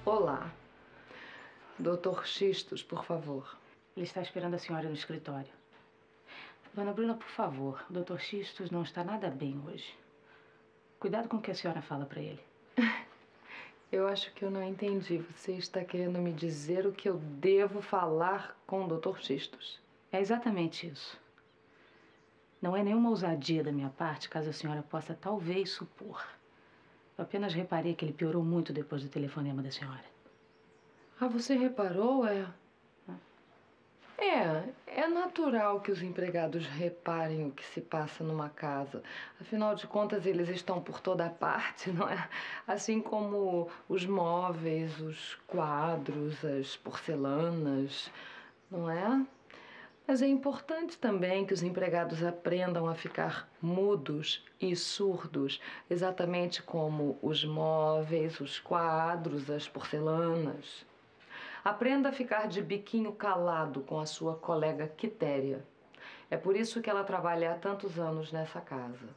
Olá. Doutor Xistos, por favor. Ele está esperando a senhora no escritório. Dona Bruna, por favor, o Dr. Xistos não está nada bem hoje. Cuidado com o que a senhora fala para ele. Eu acho que eu não entendi. Você está querendo me dizer o que eu devo falar com o Dr. Xistos? É exatamente isso. Não é nenhuma ousadia da minha parte, caso a senhora possa talvez supor. Eu apenas reparei que ele piorou muito depois do telefonema da senhora. Ah, você reparou, É natural que os empregados reparem o que se passa numa casa. Afinal de contas, eles estão por toda parte, não é? Assim como os móveis, os quadros, as porcelanas, não é? Mas é importante também que os empregados aprendam a ficar mudos e surdos, exatamente como os móveis, os quadros, as porcelanas. Aprenda a ficar de biquinho calado com a sua colega Quitéria. É por isso que ela trabalha há tantos anos nessa casa.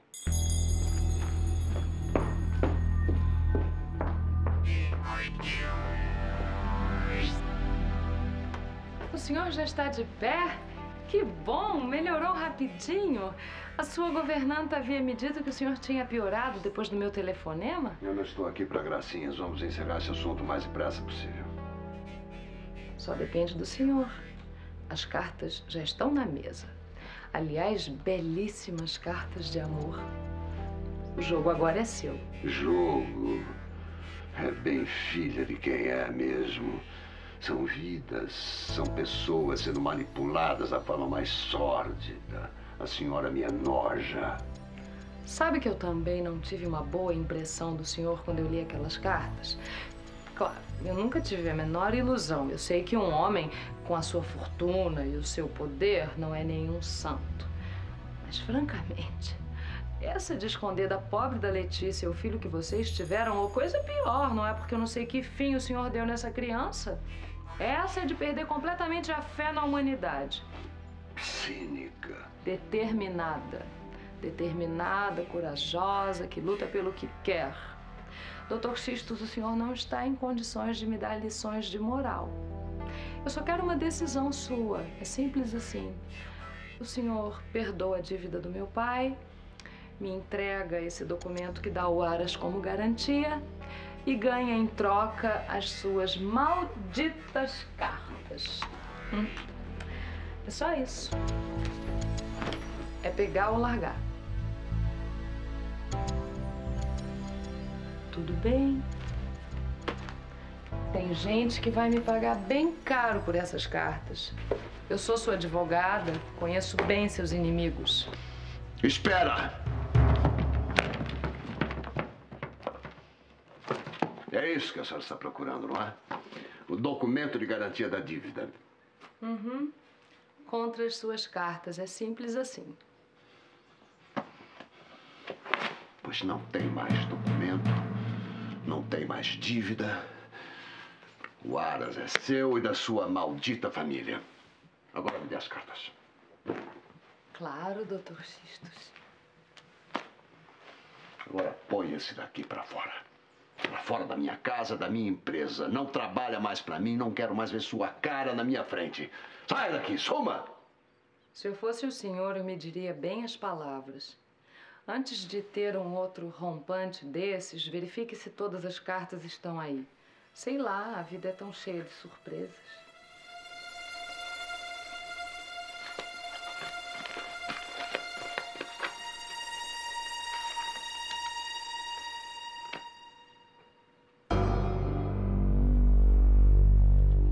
O senhor já está de pé? Que bom! Melhorou rapidinho. A sua governanta havia me dito que o senhor tinha piorado depois do meu telefonema? Eu não estou aqui para gracinhas. Vamos encerrar esse assunto o mais depressa possível. Só depende do senhor. As cartas já estão na mesa. Aliás, belíssimas cartas de amor. O jogo agora é seu. Jogo? É bem filha de quem é mesmo. São vidas, são pessoas sendo manipuladas da forma mais sórdida. A senhora me enoja. Sabe que eu também não tive uma boa impressão do senhor quando eu li aquelas cartas? Claro, eu nunca tive a menor ilusão. Eu sei que um homem com a sua fortuna e o seu poder não é nenhum santo. Mas, francamente, essa de esconder da pobre da Letícia o filho que vocês tiveram, ou coisa pior, não é? Porque eu não sei que fim o senhor deu nessa criança. Essa é de perder completamente a fé na humanidade. Cínica. Determinada. Determinada, corajosa, que luta pelo que quer. Doutor Xistos, o senhor não está em condições de me dar lições de moral. Eu só quero uma decisão sua. É simples assim. O senhor perdoa a dívida do meu pai, me entrega esse documento que dá o Aras como garantia e ganha em troca as suas malditas cartas. É só isso. É pegar ou largar. Tudo bem? Tem gente que vai me pagar bem caro por essas cartas. Eu sou sua advogada, conheço bem seus inimigos. Espera! É isso que a senhora está procurando, não é? O documento de garantia da dívida. Contra as suas cartas, é simples assim. Pois não tem mais documento, não tem mais dívida. O Aras é seu e da sua maldita família. Agora me dê as cartas. Claro, doutor Xistos. Agora põe esse daqui pra fora. Pra fora da minha casa, da minha empresa. Não trabalha mais pra mim, não quero mais ver sua cara na minha frente. Sai daqui, suma! Se eu fosse o senhor, eu mediria bem as palavras. Antes de ter um outro rompante desses, verifique se todas as cartas estão aí. Sei lá, a vida é tão cheia de surpresas.